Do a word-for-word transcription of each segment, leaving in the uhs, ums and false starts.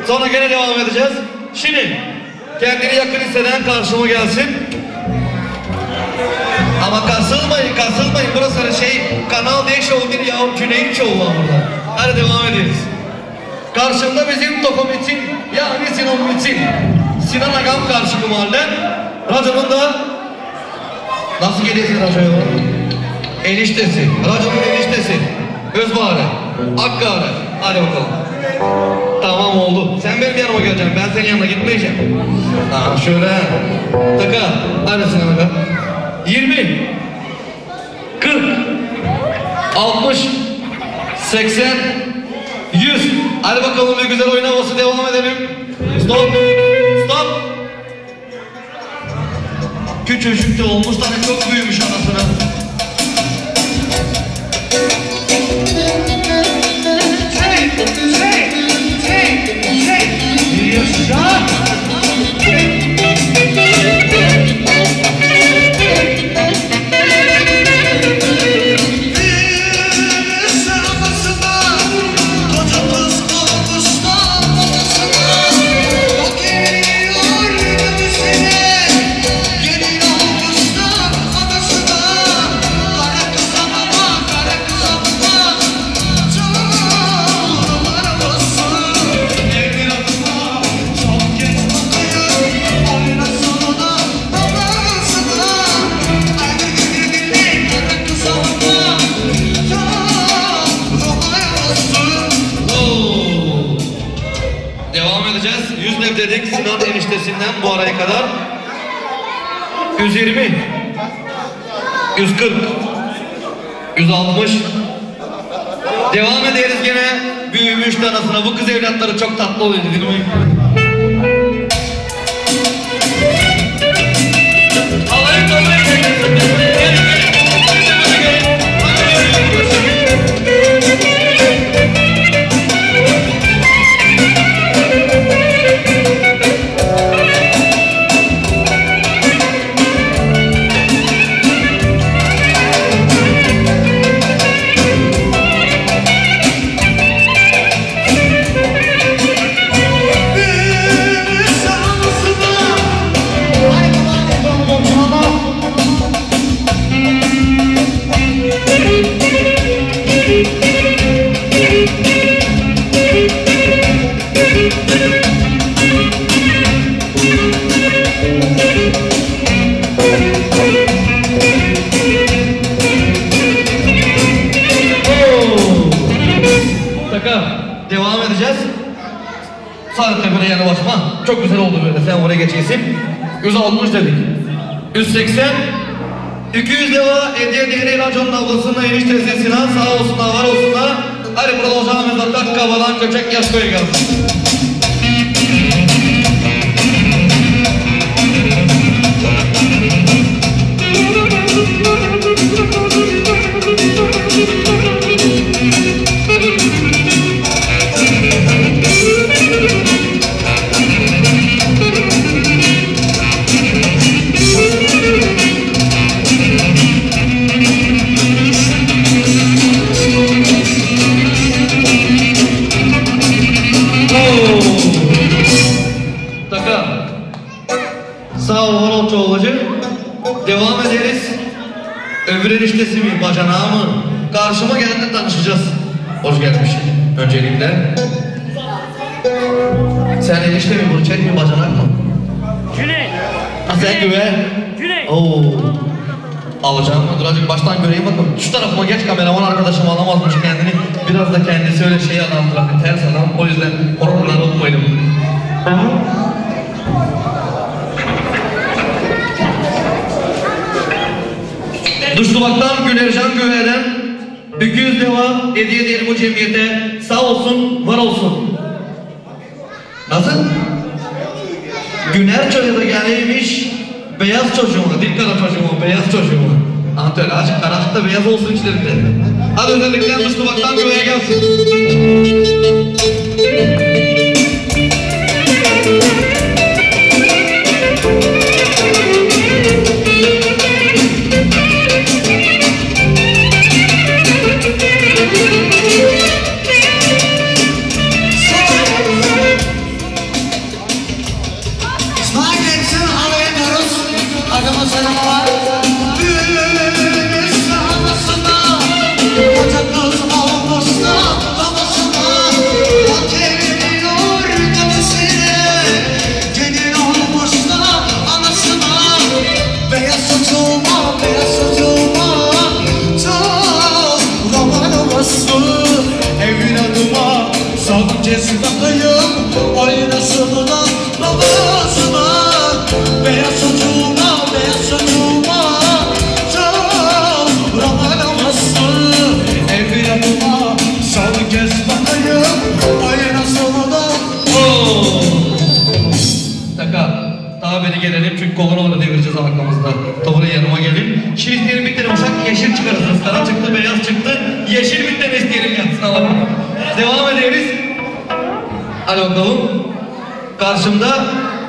Sonra gene devam edeceğiz. Şimdi kendini yakın hisseden karşıma gelsin. Ama kasılmayın, kasılmayın. Burası şey, Kanal D Show değil ya, Cüneyt Show var burada. Hadi devam ederiz. Karşımda bizim Tokomit'in, yani Sinan Mit'in, Sinan Agam karşı mahalle. Raconun da, nasıl geliyorsun Racon'a? Eniştesi, Raconun eniştesi. Özbaharı, Hakkari. Hadi bakalım. Tamam oldu. Sen benim yanıma geleceksin. Ben senin yanına gitmeyeceğim. Tamam şöyle. Taka. Hadi Sinan Agam. yirmi, kırk, altmış, seksen, yüz. Hadi bakalım bir güzel oyun havası devam edelim. Stop. Stop. Küçücük de olmuş tane çok büyümüş anasını. Hey, hey, hey, hey. Yaşa. Dedik Sinan eniştesinden bu araya kadar yüz yirmi, yüz kırk, yüz altmış. Devam ederiz gene büyümüş tanasına. Bu kız evlatları çok tatlı oluyor değil mi? Alayım alayım. Devam edeceğiz. Sarıtepe'ne yanı başıma. Çok güzel oldu böyle. Sen oraya geçeysin. yüz altmış dedik. yüz seksen. iki yüz deva hediye değeri raconun ablasının eniştesi Sinan. Sağ olsunlar, var olsunlar. Hadi burada olacağımızda tak kavalan köçek yaş koyu gelsin. Devam ederiz. Öbür eniştesi mi, bacanağı mı? Karşıma gelince tanışacağız. Hoş gelmiş öncelikle. Sen enişte mi, burçak mi, bacanak mı? Güney. Ha sen güve. Güney. Oo. Alacağım mı? Dur azıcık baştan göreyim bakalım. Şu tarafıma geç, kameraman arkadaşım alamazmış kendini. Biraz da kendisi öyle şey adam, ters adam. O yüzden oraları unutmayalım. Duşlubak'tan Gülercan Güve'den iki yüz deva hediye edelim bu cemiyete. Sağ olsun, var olsun. Nasıl? Güner çocuğu da gelmiş. Beyaz çocuğuma, dil kara çocuğuma, beyaz çocuğuma. Anlatıyor, azıcık karanlıkta beyaz olsun içlerinde. Hadi özellikle Duşlubak'tan Güve'ye gelsin. Çünkü kolonu devireceğiz arkamızda. Tavırın yanıma gelin. Şimdi isteyelim bir tane uşak yeşil çıkarırsınız. Kara çıktı, beyaz çıktı. Yeşil bir tane isteyelim yatsın alalım. Devam ederiz. Hadi bakalım. Karşımda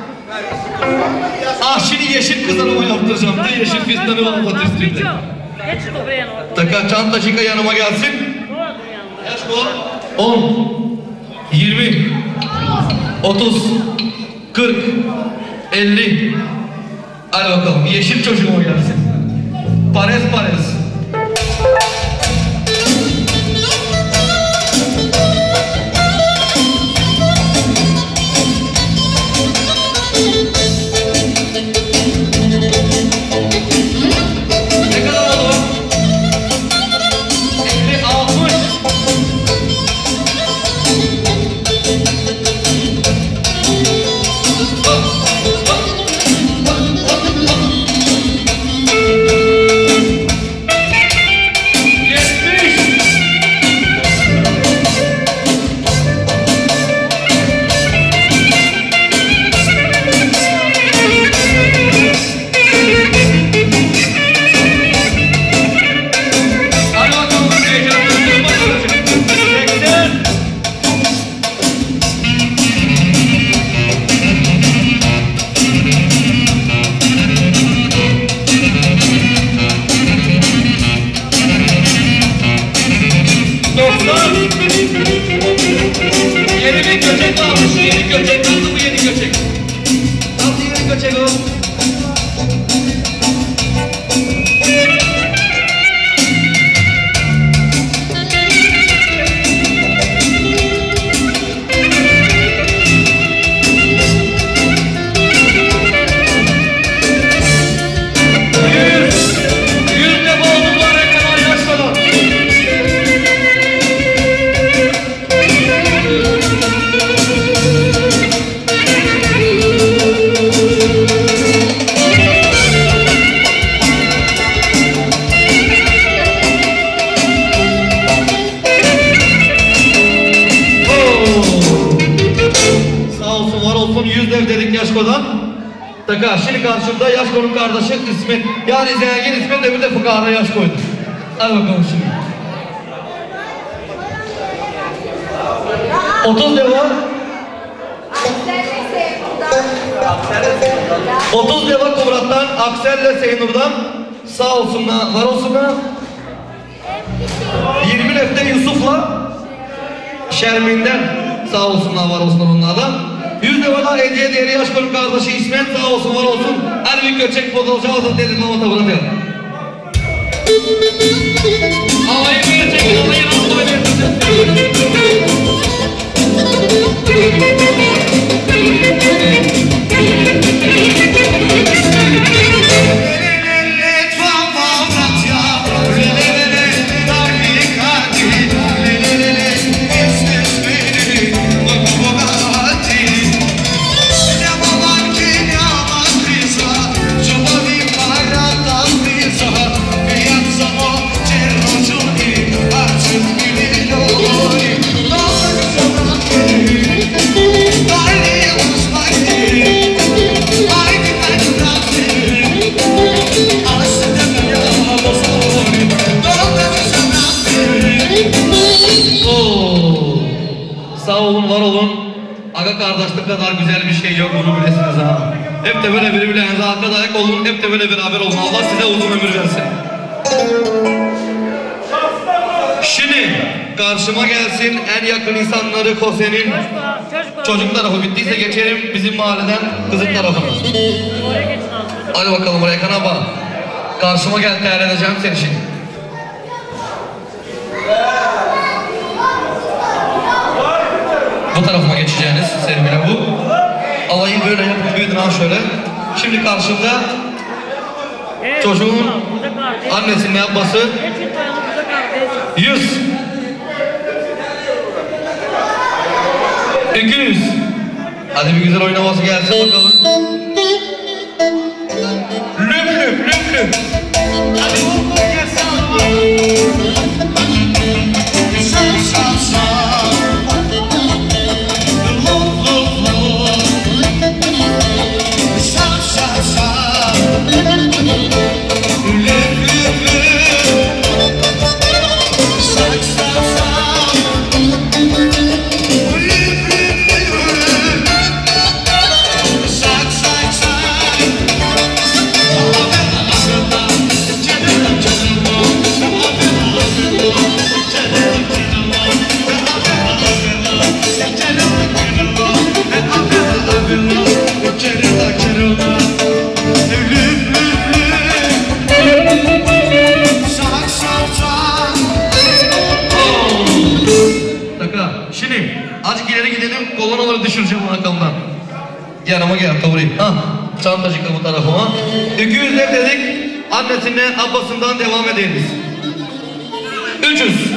ah şimdi yeşil kızarıma yaptıracağım da yeşil fistanı var ot üstünde. Taka çanta şika yanıma gelsin. Yaş bu. on, yirmi, otuz, kırk, elli. Hadi bakalım yeşil çocuğuma gelsin. Pares pares. Ne kadar oldu? elli, altmış. Taka şimdi karşımda yaş konum kardeşi İsmet. Yani zengin İsmet de bir de fıkara yaş koydu. Hadi bakalım şimdi. otuz deva. otuz deva Kıvrat'tan, Aksel'le Seynur'dan. Sağ olsunlar, var olsunlar. yirmi lefte Yusuf'la Şermin'den sağ olsunlar, var olsunlar onlardan. yüz devadan hediye değeri yaş konum kardeşi İsmet sağ olsun, var olsun. Her bir göçek fotoğrafı aldım dedim ama tabi bırakıyorum. Havayı böyle çekin, havayı nasıl oynuyorsunuz? Sağ olun, var olun. Aga kardeşlik kadar güzel bir şey yok, bunu bilesiniz ha. Hep de böyle birbirlerinize arka dayak olun, hep de böyle beraber olun. Allah size uzun ömür versin. Şimdi karşıma gelsin en yakın insanları Kose'nin çocuk tarafı bittiyse geçelim bizim mahalleden kızın tarafına. Hadi bakalım buraya kanaba. Karşıma gel, değerli edeceğim seni şimdi. Bu tarafıma geçeceğiniz sevgili bu. Alayı böyle yapıp büyüdün al şöyle. Şimdi karşımda çocuğun annesinin abbası yüz. iki yüz. Hadi bir güzel oynaması gelsin bakalım. Lüp lüp lüp lüp. Hadi vur vur gelsin ama. Sağ sağ sağ. Lop lop lop. Sağ sağ sağ. Lüp lüp lüp. Sağ sağ sağ. Şimdi azıcık ileri gidelim, kolonaları düşüreceğim arkamdan. Yanıma gel kavurayım. Ha, çantacıkla bu tarafıma. iki yüz dedik, annesinden, abbasından devam ederiz. üç yüz.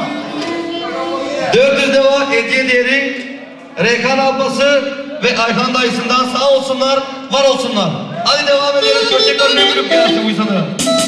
dört yüz deva hediye değeri Reyhan abbası ve Ayhan dayısından sağ olsunlar, var olsunlar. Hadi devam edelim, köşekler lüp lüp gelsin bu insanlara.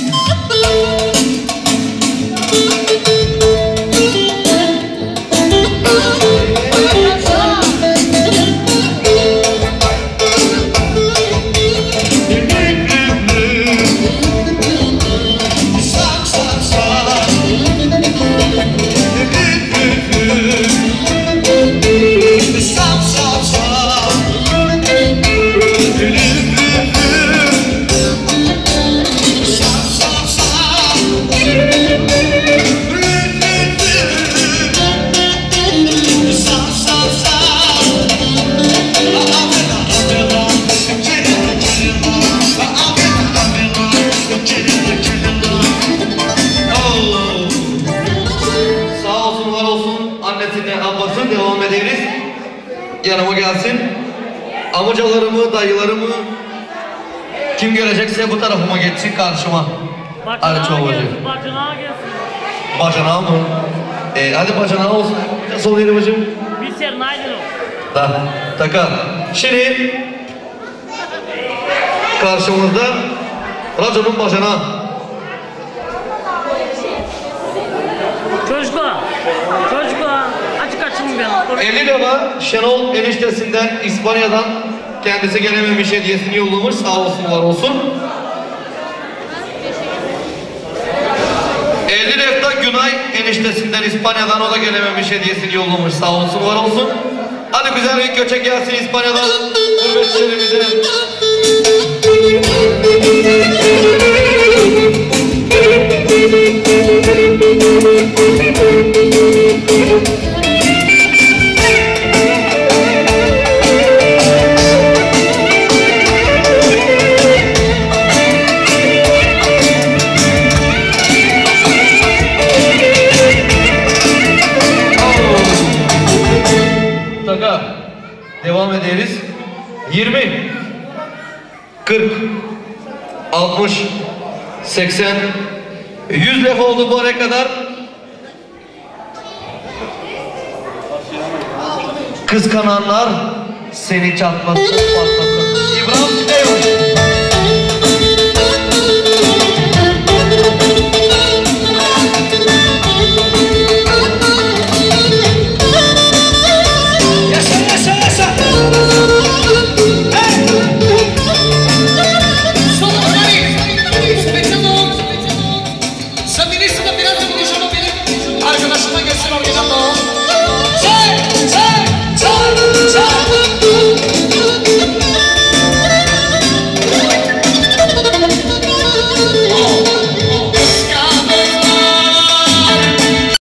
Devam ederiz. Yanıma gelsin. Amcalarımı, dayılarımı kim görecekse bu tarafıma geçsin karşıma. Hadi çoğu bacı. Bacanağa gelsin. Bacanağa mı? Ee, hadi bacanağa olsun. Sol yeri bacım. Bir ser naydın o. Da, taka. Şimdi karşımızda raconun bacanağı. Çocuklar, çocuklar, açık açın ben. elli lira Şenol eniştesinden İspanya'dan kendisi gelememiş hediyesini yollamış, sağ olsun var olsun. elli lira Günay eniştesinden İspanya'dan, o da gelememiş hediyesini yollamış, sağ olsun var olsun. Hadi güzel bir göçek gelsin İspanya'dan gurbetçilerimize. Devam ederiz. yirmi, kırk, altmış, seksen, yüz laf oldu bu araya kadar. Kıskananlar seni çatlasın, patlasın. İbrahim